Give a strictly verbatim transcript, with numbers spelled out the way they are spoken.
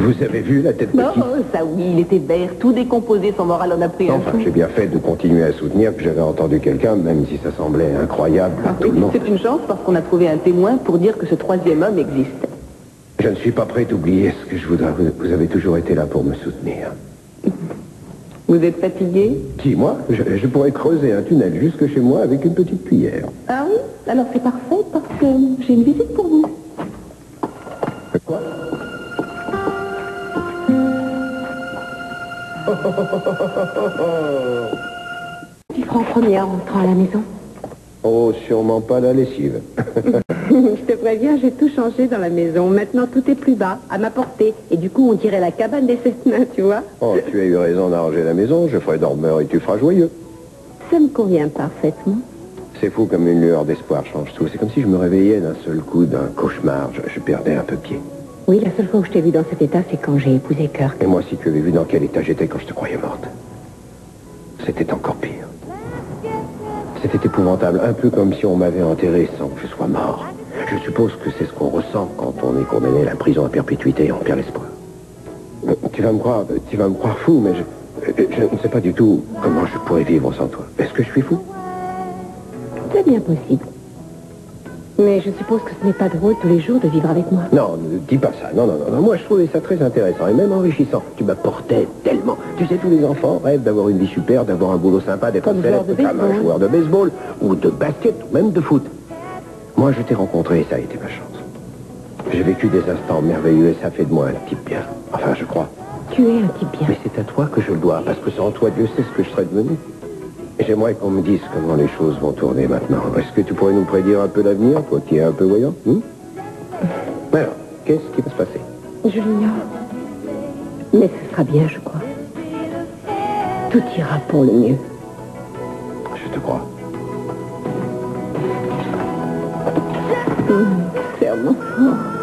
Vous avez vu la tête de Non, qui? ça oui, il était vert, tout décomposé, son moral en a pris un Enfin, coup. j'ai bien fait de continuer à soutenir que j'avais entendu quelqu'un, même si ça semblait incroyable à Ah tout oui, le monde. c'est une chance parce qu'on a trouvé un témoin pour dire que ce troisième homme existe. Je ne suis pas prêt d'oublier ce que je voudrais. Vous, vous avez toujours été là pour me soutenir. Vous êtes fatigué? Qui, moi je, je pourrais creuser un tunnel jusque chez moi avec une petite cuillère. Ah oui? Alors c'est parfait parce que j'ai une visite pour vous. Quoi? Tu feras en premier en rentrant à la maison. Oh, sûrement pas la lessive. Je te préviens, j'ai tout changé dans la maison. Maintenant, tout est plus bas, à ma portée. Et du coup, on dirait la cabane des sept nains, tu vois. Oh, tu as eu raison d'arranger la maison, je ferai dormeur et tu feras joyeux. Ça me convient parfaitement. C'est fou comme une lueur d'espoir change tout. C'est comme si je me réveillais d'un seul coup d'un cauchemar. Je, je perdais un peu pied. Oui, la seule fois où je t'ai vu dans cet état, c'est quand j'ai épousé Kirk. Et moi, si tu avais vu dans quel état j'étais quand je te croyais morte, c'était encore pire. C'était épouvantable, un peu comme si on m'avait enterré sans que je sois mort. Je suppose que c'est ce qu'on ressent quand on est condamné à la prison à perpétuité et on perd l'espoir. Euh, Tu vas me croire, tu vas me croire fou, mais je, je ne sais pas du tout comment je pourrais vivre sans toi. Est-ce que je suis fou? C'est bien possible. Mais je suppose que ce n'est pas drôle tous les jours de vivre avec moi. Non, ne dis pas ça. Non, non, non, non. Moi, je trouvais ça très intéressant et même enrichissant. Tu m'apportais tellement. Tu sais, tous les enfants rêvent d'avoir une vie super, d'avoir un boulot sympa, d'être Comme joueur célèbre de comme un baseball. joueur de baseball ou de basket ou même de foot. Moi, je t'ai rencontré et ça a été ma chance. J'ai vécu des instants merveilleux et ça fait de moi un type bien. Enfin, je crois. Tu es un type bien. Mais c'est à toi que je le dois, parce que sans toi, Dieu sait ce que je serais devenu. Et j'aimerais qu'on me dise comment les choses vont tourner maintenant. Est-ce que tu pourrais nous prédire un peu l'avenir, toi qui es un peu voyant, hein? Alors, qu'est-ce qui va se passer? Je l'ignore. Mais ce sera bien, je crois. Tout ira pour le mieux. Je te crois. Mmh, serre-moi fort.